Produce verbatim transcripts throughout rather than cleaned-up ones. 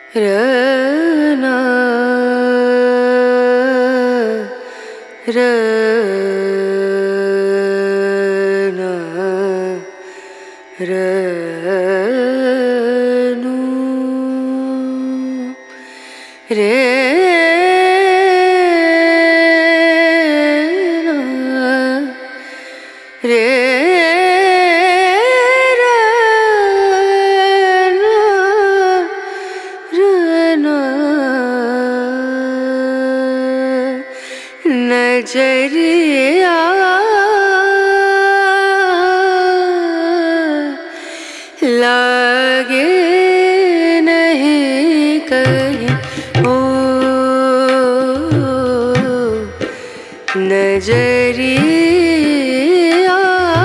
रना रना रनु रे रे नजरिया लागे नहीं कहीं ओ नजरिया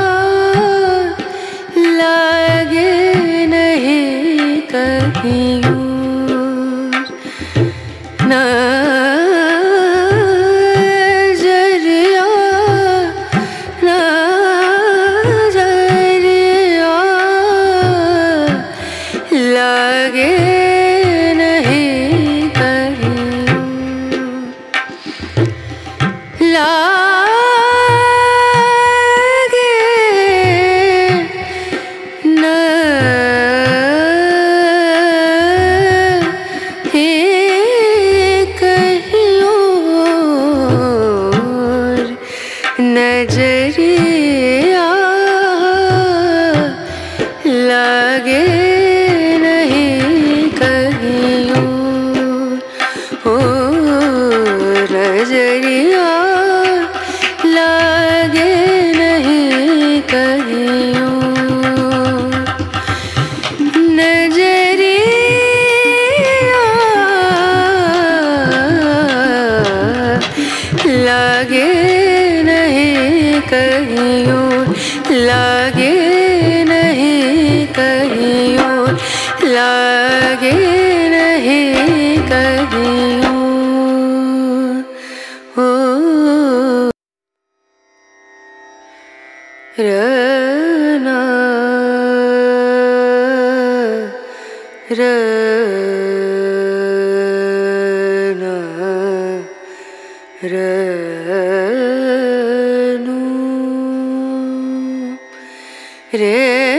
लागे नहीं कहीं ना नजरिया लागे नहीं कहीं ओ नजरिया लागे नहीं कहीं नजरिया लागे कहीं लागे नहीं कहीं लागे नहीं कहीं ओ रना रना रनु रे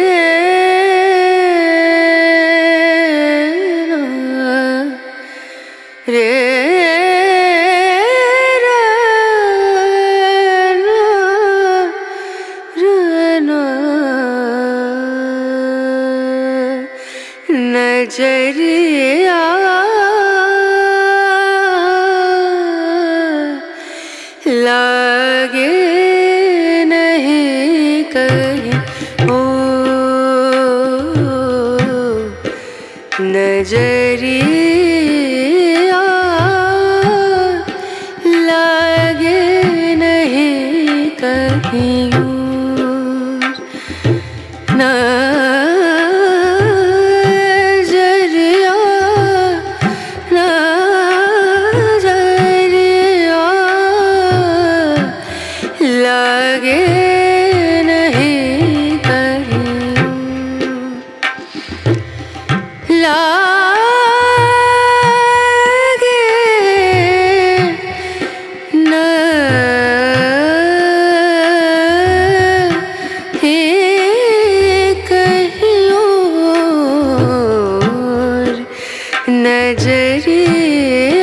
रे नजरिया लागे नहीं कहीं ओ नजरिया लागे नहीं कहीं नजरिया नजरिया लागे नहीं कहीं लागे नहीं कहीं नजरिया